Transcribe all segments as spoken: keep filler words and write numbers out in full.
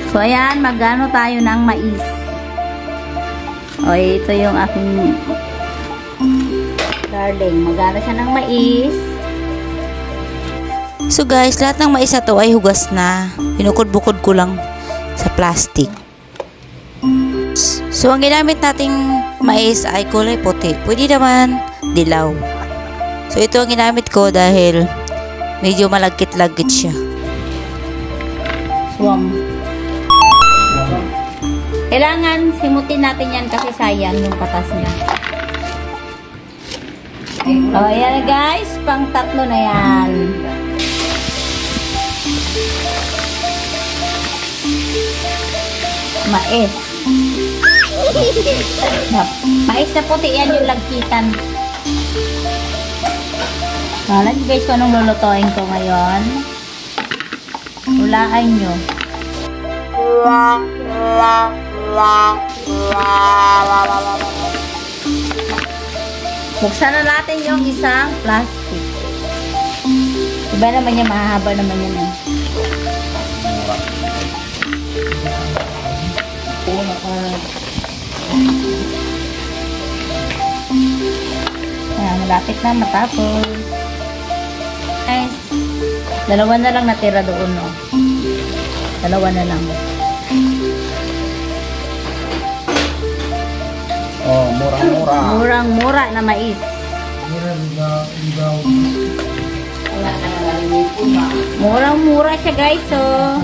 So, ayan, magano tayo ng mais. O, ito yung aking darling. Magano siya ng mais. So guys, lahat ng mais na to ay hugas na. Pinukod-bukod ko lang sa plastic. So, ang ginamit nating mais ay kulay puti. Pwede naman dilaw. So, ito ang ginamit ko dahil medyo malagkit-lagkit siya. Swam. Kailangan simutin natin yan kasi sayang yung patas niya. O, ayan guys. Pang tatlo na yan. Mais. Mais na puti yan yung lagkitan. Alam niyo guys kung anong lulutuin ko ngayon. Hulaan nyo. Buksan na natin yung isang plastic. Diba naman yan, mahahaba naman yan eh. Ayan, malapit na matapos. Guys, dalawa na lang natira doon, no? Dalawa na lang. Oh, murang-mura. Murang-mura na mais. Murang-mura siya, guys, so.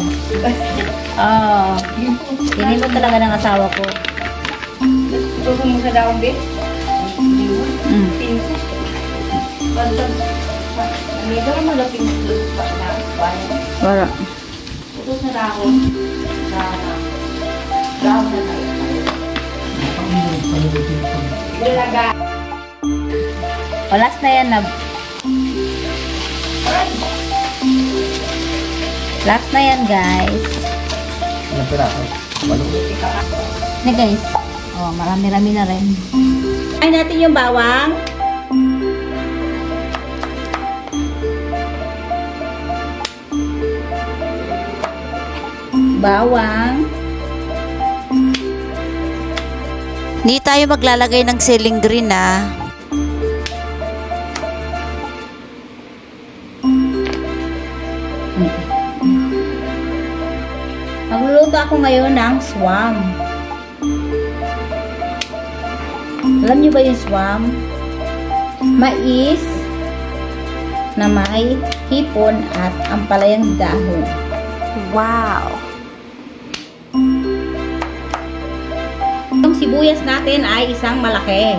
Oh. Hindi mo talaga ng asawa ko. Gusto mo sa daong bit? Mm. Dito na malapit na Wala. ito sa daong sa daong na tayo. Ilaga. Walas na yan na. Last na yan, guys. Ilang piraso? Walo. Na guys. Oh, marami-rami na rin. Ay natin yung bawang. Bawang. Hindi tayo maglalagay ng ceiling green ah. Magluluto ako ngayon ng swam. Alam niyo ba yung swam? Mais na may hipon at ampalayang dahon. Wow! Yung sibuyas natin ay isang malaki.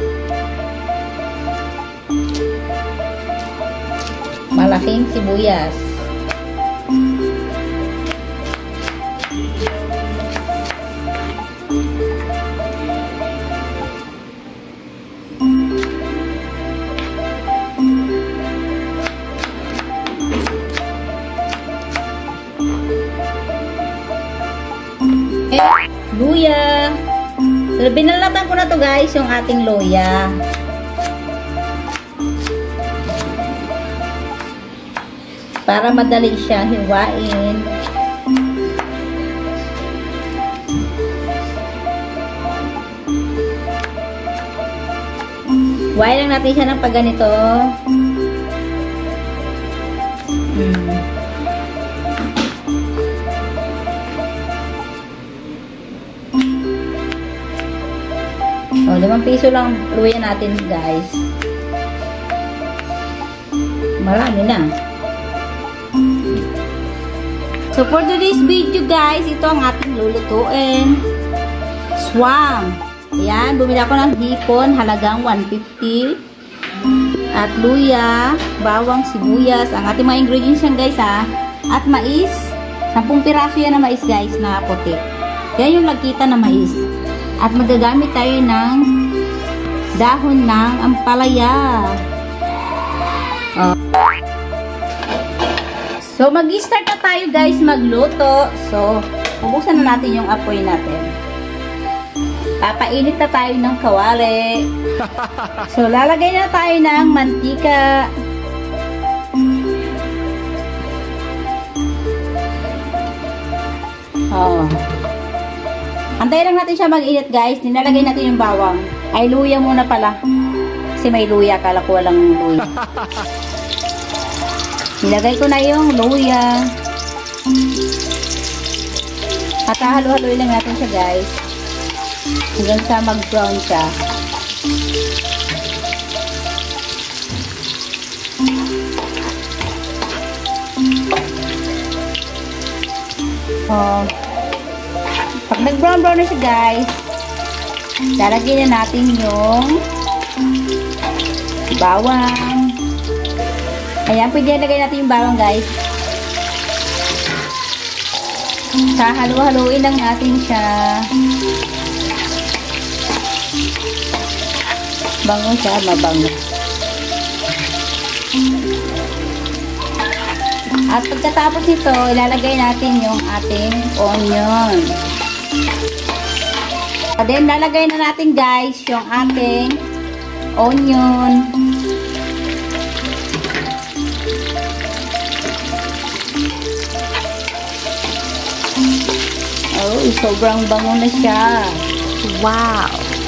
Malaking sibuyas. Luya. So, binalatan ko na to guys, yung ating luya. Para madali siya hiwain. Hiwain lang natin siya ng pagganito. Hmm. O, limang piso lang luya natin, guys. Marami na. So, for today's video, guys, ito ang ating lulutuin. Swam. Ayan, bumili ako ng hipon, halagang one fifty. At luya, bawang, sibuyas. Ang ating mga ingredients yan, guys, ha. At mais. Sampung piraso yan na mais, guys, na puti. Yan yung lagkita na mais. At magagamit tayo ng dahon ng ampalaya. Oh. So, mag-start na tayo guys magluto. So, bubuksan na natin yung apoy natin. Papainit na tayo ng kawali. So, lalagay na tayo ng mantika. Oh. Antayin lang natin siya mag-init, guys. Nilalagay natin yung bawang. Ay, luya muna pala. Kasi may luya. Kala ko walang luya. Nilagay ko na yung luya. At halo-haloy lang natin siya, guys. Hanggang sa mag-brown siya. Oh. Pag nag-brown-brown na siya, guys, lalagyan na natin yung bawang. Ayan, pwede lagay natin yung bawang, guys. Halo-haloin lang natin siya. Bango siya, mabango. At pagkatapos nito, ilalagay natin yung ating onion. And then, lalagay na natin, guys, yung ating onion. Oh, sobrang bango na siya. Wow!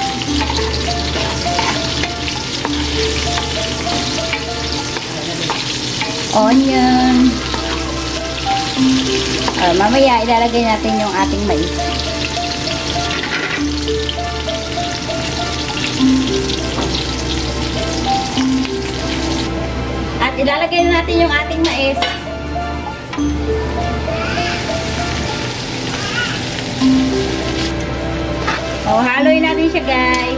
Onion. Uh, mamaya, ilalagay natin yung ating mais. At ilalagay na natin yung ating mais. Oh, haloy natin siya, guys.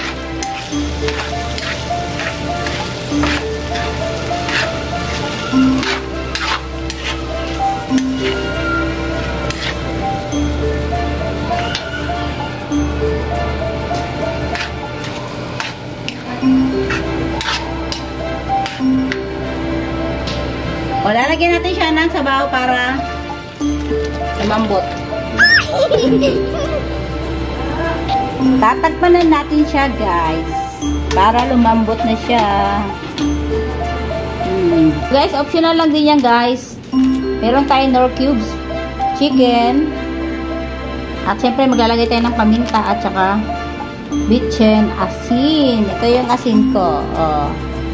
O, lalagyan natin siya ng sabaw para lumambot. Tatakpanan natin siya, guys, para lumambot na siya. Hmm. Guys, optional lang din yan, guys. Meron tayong nor cubes chicken. At syempre maglalagay tayo ng paminta at saka bitchin, asin. Ito yung asin ko. Oh.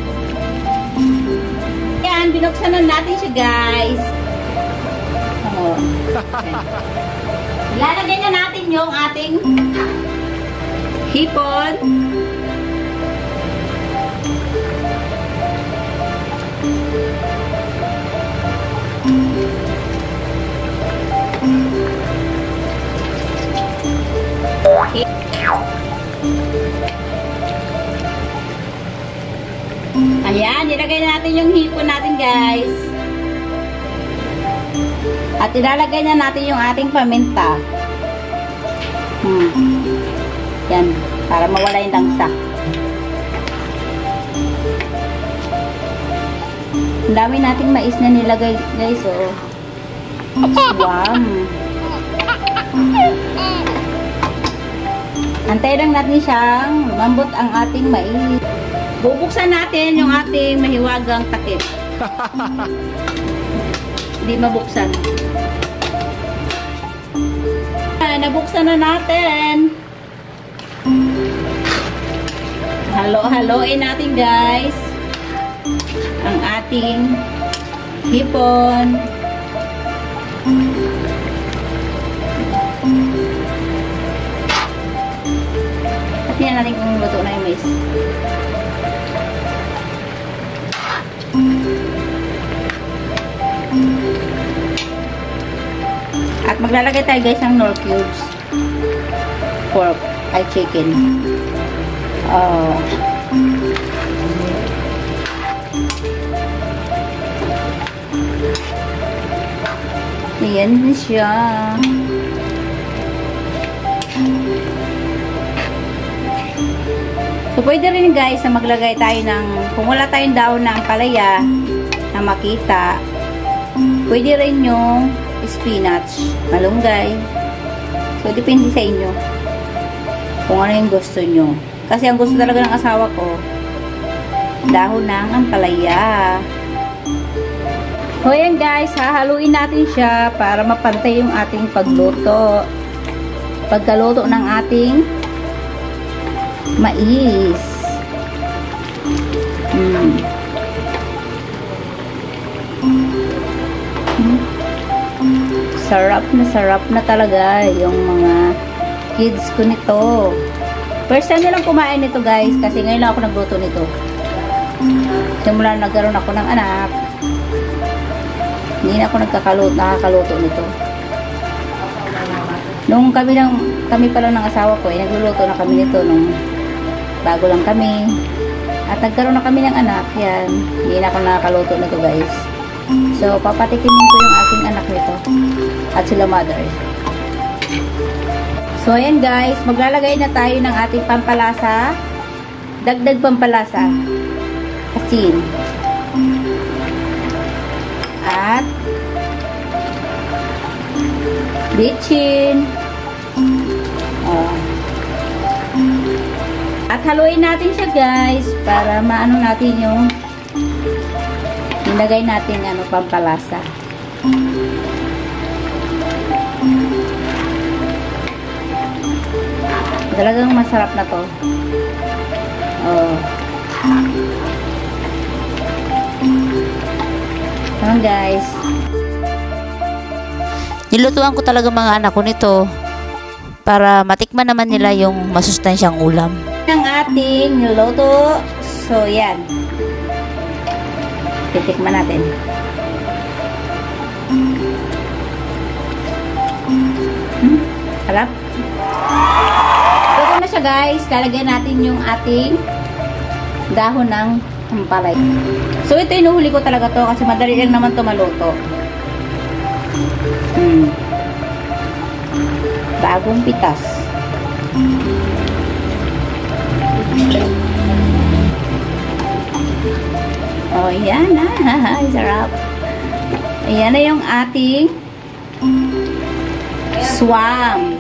Yan, binuksan na natin siya, guys. Oh. Ilalagay na natin yung ating hipon. Ayan, nilagay na natin yung hipon natin, guys. At ilalagay na natin yung ating paminta. Hmm. Yan, para mawala yung langsa. Ang dami nating mais na nilagay, guys, oh. Swam. Antay lang natin siyang lumambot ang ating mais. Bubuksan natin yung ating mahiwagang takip. Hindi mabuksan. Ah, nabuksan na natin. Halo-haloin natin, guys, ang ating hipon. At tingnan natin kung luto na yung mais. At maglalagay tayo, guys, ng nor cubes pork ay chicken. Oh. Ayan na siya. So, pwede rin, guys, na maglagay tayo ng, kung wala tayong daon ng palaya na makita, pwede rin yung spinach, malunggay. So, depende sa inyo kung ano yung gusto nyo. Kasi ang gusto talaga ng asawa ko, dahon ng ampalaya. So ayan guys, hahaluin natin siya para mapantay yung ating pagluto. Pagkaluto ng ating mais. Hmm. Hmm. Sarap na sarap na talaga yung mga kids ko nito. First time nilang kumain nito guys, kasi ngayon lang ako nagluto nito. Simula nagkaroon ako ng anak, hindi na ako nagkakaluto, nakakaluto nito. Nung kami lang, kami pa lang ng asawa ko, eh, nagluluto na kami nito nung bago lang kami. At nagkaroon na kami ng anak, yan. Hindi na ako nakakaluto nito guys. So, papatikimin ko yung aking anak nito. At sila mother. So, ayan guys, maglalagay na tayo ng ating pampalasa. Dagdag pampalasa. Asin. At bitchin. Oh. At haluin natin siya guys para maano natin yung nilagay natin ano pampalasa. Talagang masarap na to. Oh. Ayan guys. Nilutuan ko talaga mga anak ko nito para matikman naman nila yung masustansyang ulam. Ang ating niluto. So, yan. Titikman natin. Hmm, harap. Luto na siya guys. Lalagyan natin yung ating dahon ng ampalay. So, ito inuhuli ko talaga to kasi madali lang naman to maluto. Hmm. Bagong pitas. Oh, yan ah. Sarap. Ayan na yung ating swam.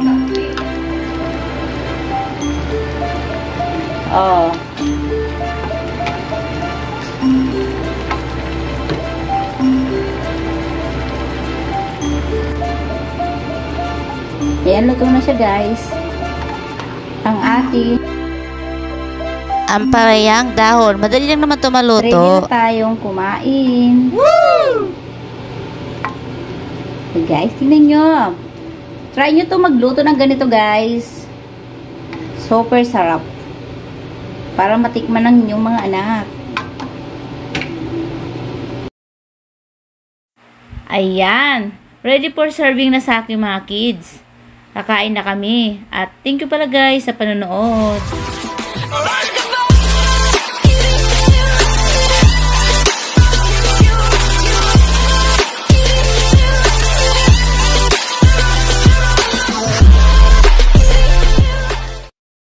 Oh. Ayan, luto na siya guys. Ang ating ampalaya dahon. Madali lang naman ito ready maluto. na tayong kumain. Woo! So guys, tingnan nyo. Try nyo to magluto ng ganito guys. Super sarap. Para matikman ng inyong mga anak. Ayan. Ready for serving na sa aking mga kids. Kakain na kami. At thank you pala guys sa panonood.